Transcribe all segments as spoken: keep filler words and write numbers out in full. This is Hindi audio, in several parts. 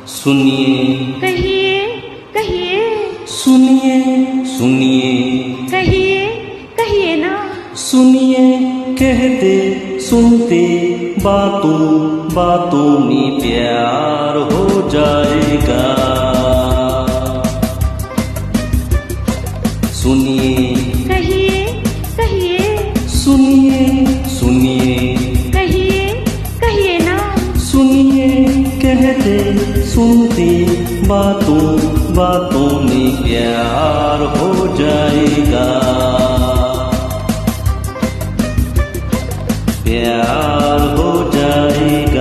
सुनिए कहिए कहिए सुनिए सुनिए कहिए कहिए ना सुनिए कहते सुनते बातों बातों में प्यार हो जाएगा। सुनिए कहिए कहिए सुनिए सुनिए कहिए कहिए ना सुनिए कहते सुनते बातों बातों में प्यार हो जाएगा। प्यार हो जाएगा।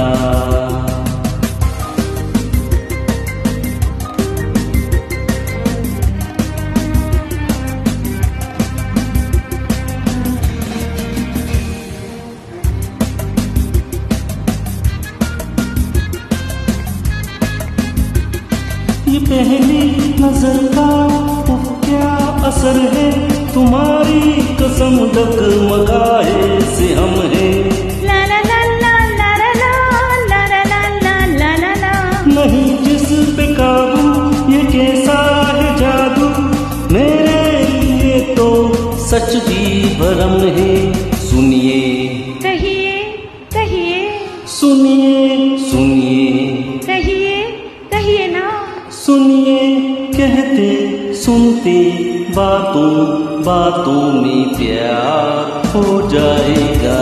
ये पहली नजर का उफ क्या असर है, तुम्हारी कसम डगमगाए से हम हैं। ला ला ला ला ला ला ला ला ला ला ला ला ला नहीं जिस पे काबू ये कैसा है जादू, मेरे लिए तो सच भी भरम है। सुनिए कहिए कहिए सुनिए सुनिए कहिए कहिए ना सुनिए कहते सुनते बातों बातों में प्यार हो जाएगा।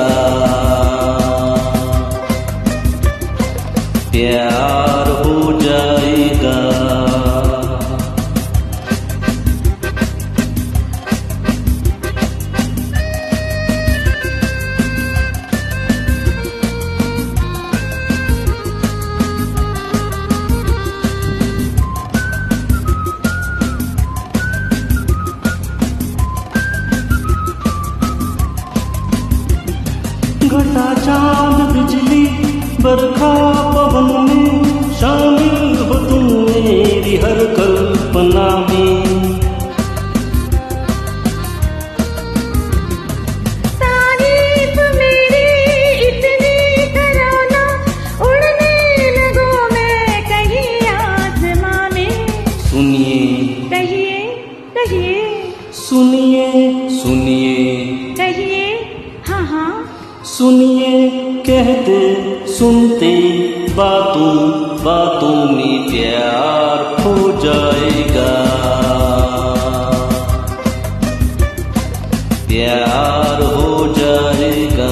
प्यार हो जाएगा। घटा चांद बिजली बरखा पवन में शामिल हो तुम मेरी हर कल्पना में। तारीफ मेरी इतनी करो ना, उड़ने लगूं मैं कहीं आसमां में। सुनिए कहिए कहिए सुनिए सुनिए कहिए हाँ हाँ सुनिए कहते सुनते बातों बातों में प्यार हो जाएगा। प्यार हो जाएगा।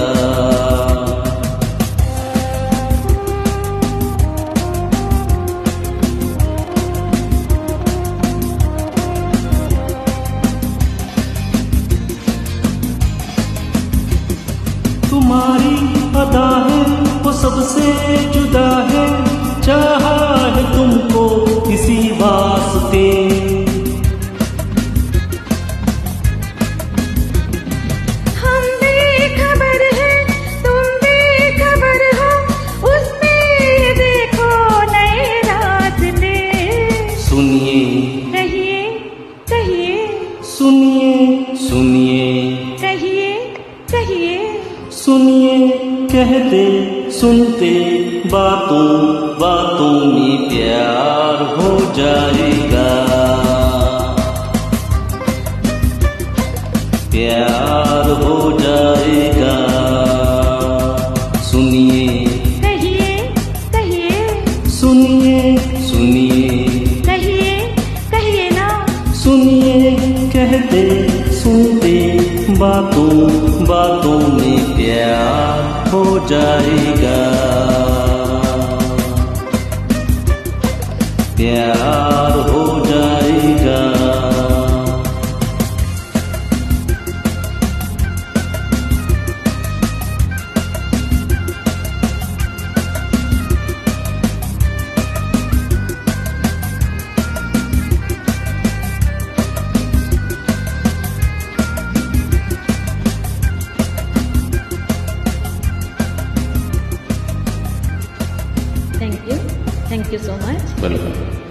तुम्हारी अदा है वो सबसे जुदा है, चाहा है तुमको किसी वास्ते। हम बेखबर है तुम बेखबर हो, उसमें ये देखो नए रास्ते। सुनिए कहिए कहिए सुनिए सुनिए कहिए कहिए सुनिए कहते सुनते बातों बातों में प्यार हो जाएगा। प्यार हो जाएगा। सुनिए कहिए कहिए सुनिए सुनिए कहिए कहिए ना सुनिए कहते सुनते बातों बातों में प्यार हो जाएगा। प्यार हो जाएगा। Thank you. Thank you so much. Welcome.